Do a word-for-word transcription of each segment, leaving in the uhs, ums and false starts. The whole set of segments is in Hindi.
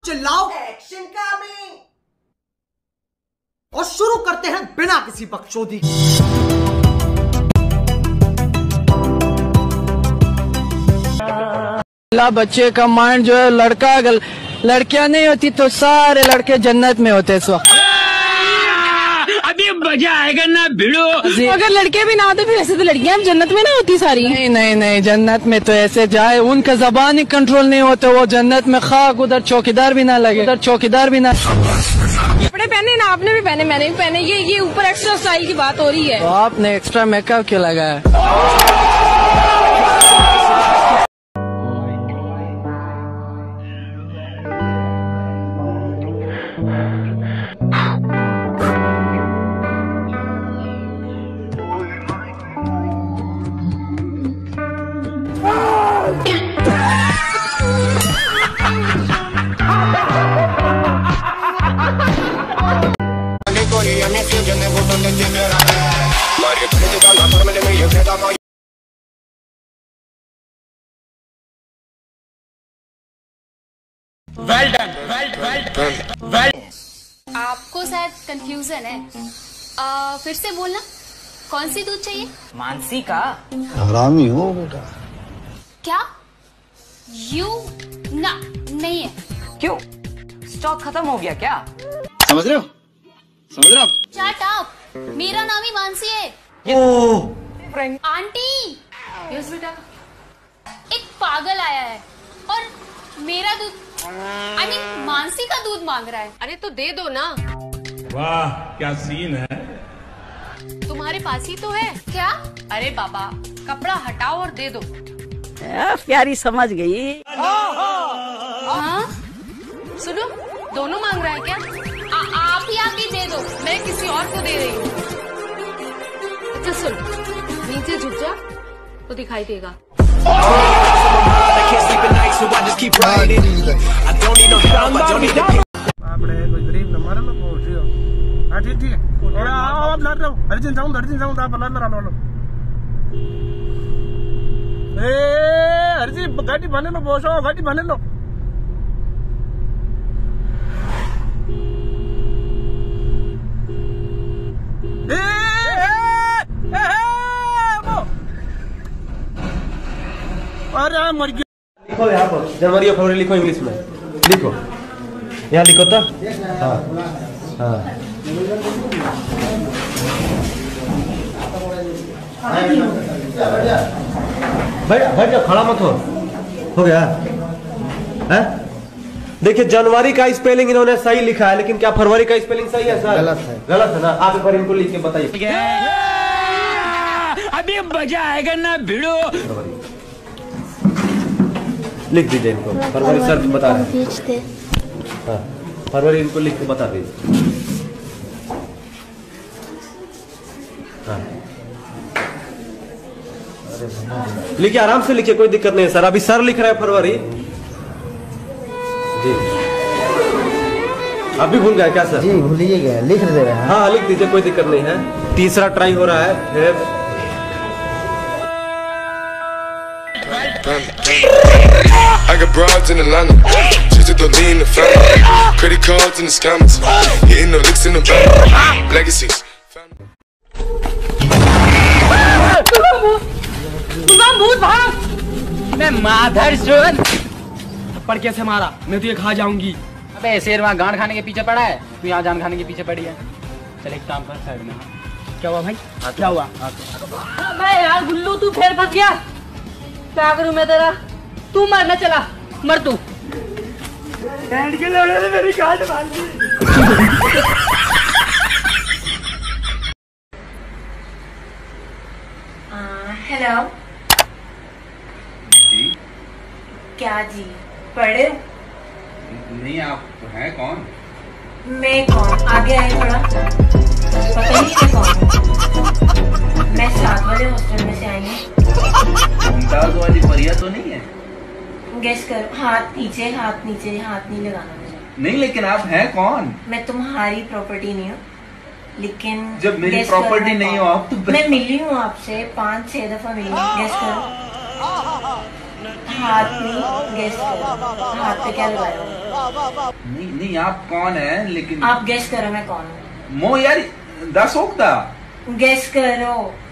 चिल्लाओ, एक्शन कमिंग। और शुरू करते हैं बिना किसी बकचोदी के। बच्चे का माइंड जो है लड़का, अगर लड़कियां नहीं होती तो सारे लड़के जन्नत में होते इस वक्त। अभी मजा आएगा ना भिड़ो। अगर लड़के भी ना होते फिर ऐसे तो लड़कियां जन्नत में ना होती सारी। नहीं नहीं नहीं, जन्नत में तो ऐसे जाए उनका जबान ही कंट्रोल नहीं होते, वो जन्नत में खाक उधर चौकीदार भी ना लगे, उधर चौकीदार भी ना। कपड़े पहने ना, आपने भी पहने, मैंने भी पहने। ये ये ऊपर एक्स्ट्रा स्टाइल की बात हो रही है। तो आपने एक्स्ट्रा मेकअप क्यों लगाया? Well done, well, well, well. आपको शायद कंफ्यूजन है, आ, फिर से बोलना। कौन सी दूध चाहिए? मानसी का। हरामी हो बेटा। क्या? यू ना नहीं है। क्यों? स्टॉक खत्म हो गया क्या? समझ रहे हो? समझ रहे हो? शट अप, मेरा नाम ही मानसी है। आंटी, यस बेटा। एक पागल आया है और मेरा दूध, आई मीन मानसी का दूध मांग रहा है। अरे तो दे दो ना। वाह क्या सीन है। तुम्हारे पास ही तो है। क्या? अरे बाबा, कपड़ा हटाओ और दे दो। प्यारी समझ गई। हाँ सुनो, दोनों मांग रहा है क्या? आ, आप ही आके दे दो। मैं किसी और को दे रही हूँ। अच्छा सुन, नीचे झुक जा तो दिखाई देगा। गाड़ी बने लो बोसो, गाड़ी बने लो। अरे मर गया। लिखो यहाँ पर जनवरी और फरवरी लिखो इंग्लिश में, लिखो यहाँ लिखो तो। हाँ हाँ बैठ बैठ जाओ, खड़ा मत हो। हो गया है? देखिए जनवरी का स्पेलिंग इन्होंने सही लिखा है, लेकिन क्या फरवरी का स्पेलिंग सही है सर? गलत है। गलत है ना? आप एक बार इनको लिख के बताइए। अभी मजा आएगा ना भिड़ो। लिख दीजिए इनको, फरवरी सर बता रहे हैं। हाँ फरवरी इनको लिख के बता दीजिए। हाँ लिखिए, आराम से लिखिए, कोई दिक्कत नहीं है सर। अभी सर लिख रहे हैं फरवरी जी। अभी भूल गए क्या सर? जी भूलिए गए, लिख दे रहे हैं। हाँ लिख दीजिए, कोई दिक्कत नहीं है। तीसरा ट्राई हो रहा है। I got broads in Atlanta, just to lean the family, credit cards and the scammers, hitting the licks in the bank, legacies. भूत भाग। मैं माधर सुन। थप्पड़ कैसे मारा? मैं तो ये खा जाऊंगी। अबे शेर वहाँ गांड खाने के पीछे पड़ा है, तू यहाँ जान खाने के पीछे पड़ी है। चल एक काम कर, साइड में। क्या हुआ भाई? क्या हुआ? मैं यार गुल्लू, तू फिर फंस गया। क्या करूं मैं तेरा? तू मरना, चला मर तू। बैंड के लौड़े ने मेरी गांड मार दी। हेलो जी। क्या जी? पढ़े? नहीं, आप हैं कौन? मैं कौन? आगे आए थोड़ा, पता नहीं मैं कौन हूँ। मैं सात वाले हॉस्टल में से आई हूँ। मुमताज वाली परिया तो नहीं है? गेस करो। हाथ नीचे, हाथ नीचे, हाथ नहीं लगाना मुझे। नहीं, लेकिन आप हैं कौन? मैं तुम्हारी प्रॉपर्टी नहीं हूँ, लेकिन जब मेरी प्रॉपर्टी नहीं हो आप तो। मैं मिली हूँ आपसे, पाँच छह दफा मिली हूँ। गेस करो। हाथ नहीं, गेस करो हाथ पे क्या लगाया हुआ? नहीं नहीं आप कौन है लेकिन आप गेस करो मैं कौन हूँ। मो यार दस होता गेस करो।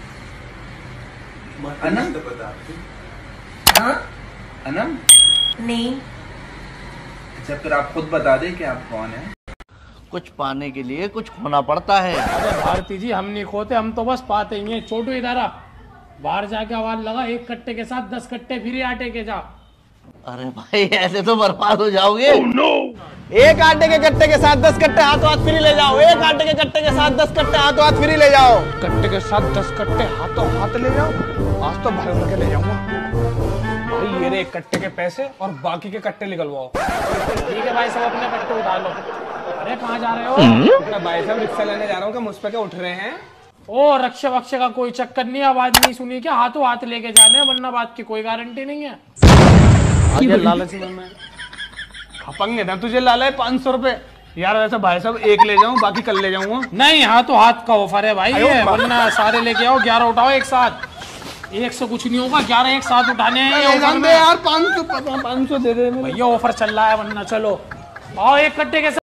अनम हाँ अनम नहीं। अच्छा फिर आप खुद बता दें कि आप कौन है। कुछ पाने के लिए कुछ खोना पड़ता है। अरे भारती जी, हम नहीं खोते, हम तो बस पाते ही हैं। छोटू इधर आ, बाहर जाके आवाज लगा, एक कट्टे के साथ दस कट्टे फ्री आटे के जा। अरे भाई ऐसे तो बर्बाद हो जाओगे। oh, no! एक आटे के कट्टे के साथ दस कट्टे हाथों हाथ फ्री ले जाओ। एक आटे के कट्टे के साथ दस कट्टे हाथों हाथ फ्री ले जाओ। कट्टे के साथ दस कट्टे हाथों हाथ ले जाओ। आज तो भर भर के ले जाऊंगा भाई। ये रे एक कट्टे के पैसे और बाकी के कट्टे निकलवाओ। ठीक है भाई, सब अपने कट्टे उठा लो। अरे कहाँ जा रहे हो? मैं भाई साहब रिक्शा लेने जा रहा हूँ। क्या मुझ पे क्या उठ रहे हैं? ओ रक्षा वक्षा का कोई चक्कर नहीं, आवाज नहीं सुनी क्या? हाथों हाथ लेके जाने, वरना बात की कोई गारंटी नहीं है। लालच में मैं खपंगे था तुझे लाला पाँच सौ रुपए यार। वैसे भाई साहब एक ले जाऊं, बाकी कल ले जाऊंगा। नहीं, हाथों हाथ का ऑफर है भाई ये, वरना सारे लेके आओ, ग्यारह उठाओ एक साथ। एक से कुछ नहीं होगा, ग्यारह एक साथ उठाने हैं यार। पाँच सौ पाँच सौ दे दे भैया, ऑफर चल रहा है, वरना चलो आओ एक कट्टे के साथ।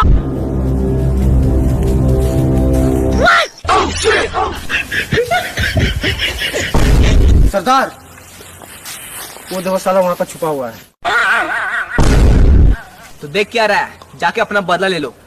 सरदार वो देखो साला वहां पर छुपा हुआ है। तो देख क्या रहा है, जाके अपना बदला ले लो।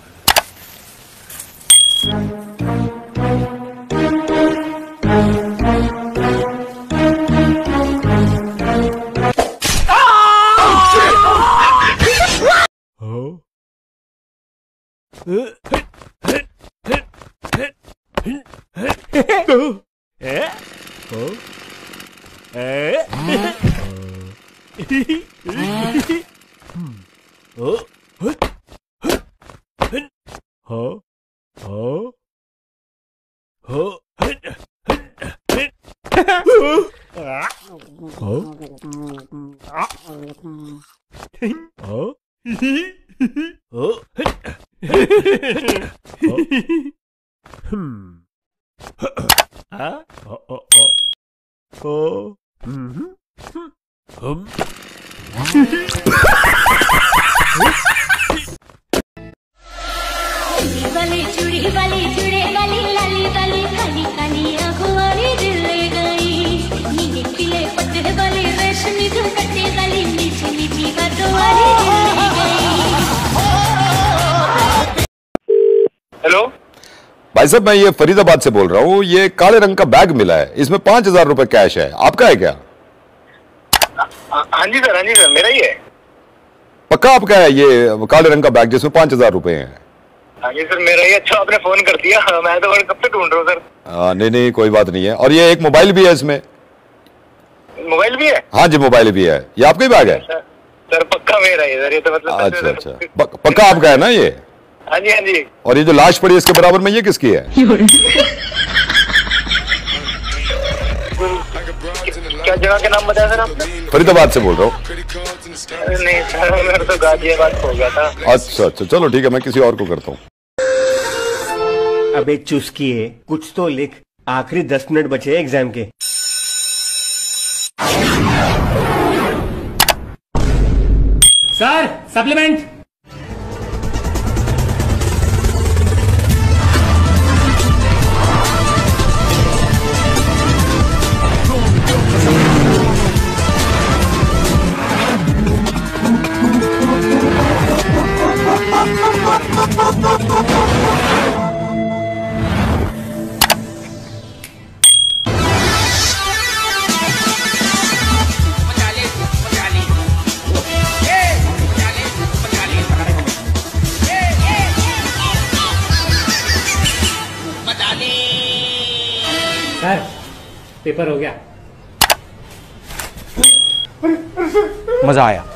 वाली चूड़ी वाली चूड़े वाली लाली वाली काली काली आंखों वाली दिल ले गई। नीले पीले पत्ते वाली रेशमी दुपट्टे वाली मीठी मीठी बातों वाली दिल ले गई। हेलो भाई साहब, मैं ये फरीदाबाद से बोल रहा हूँ। ये काले रंग का बैग मिला है, इसमें पांच हजार रुपए कैश है, आपका है क्या? हाँ जी सर, हाँ जी सर, मेरा ही है। पक्का आपका है ये काले रंग का बैग जिसमें पांच हजार रुपए हैं? हाँ जी सर, मेरा ही। अच्छा आपने फोन कर दिया, मैं तो कब से ढूंढ रहा हूँ सर। आ, नहीं नहीं कोई बात नहीं है। और ये एक मोबाइल भी है इसमें। मोबाइल भी है? हाँ जी मोबाइल भी है। ये आपका ही बैग है? सर, सर पक्का मेरा है सर, ये तो मतलब। अच्छा अच्छा, पक्का आपका है ना ये? हाँ जी हाँ जी। और ये जो लाश पड़ी इसके बराबर में, ये किसकी है? क्या जगह का नाम बताया सर आपने? फरीदाबाद से बोल रहा हूँ। नहीं सर, मेरा तो गाजियाबाद हो गया था। अच्छा अच्छा, चलो ठीक है, मैं किसी और को करता हूँ। अबे चुस्की है, कुछ तो लिख, आखिरी दस मिनट बचे एग्जाम के। Sir supplement. सर पेपर हो गया। मजा आया।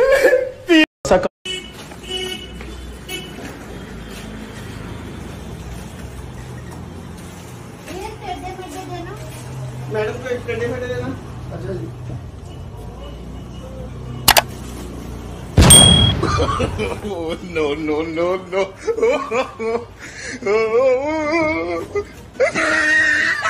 मैडम को एक टेढ़े मेढ़े देना। अच्छा जी। No no no no